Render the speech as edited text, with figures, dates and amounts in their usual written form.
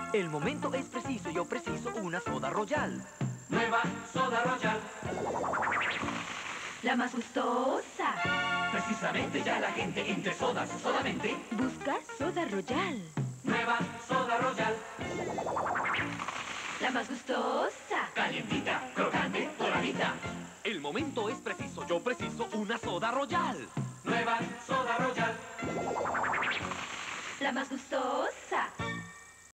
El momento es preciso, yo preciso una soda Royal. Nueva soda Royal. La más gustosa. Precisamente ya la gente entre sodas solamente Busca soda Royal. nueva soda Royal. La más gustosa. Calientita, crocante, doradita. El momento es preciso, yo preciso una soda Royal. Nueva soda Royal. La más gustosa.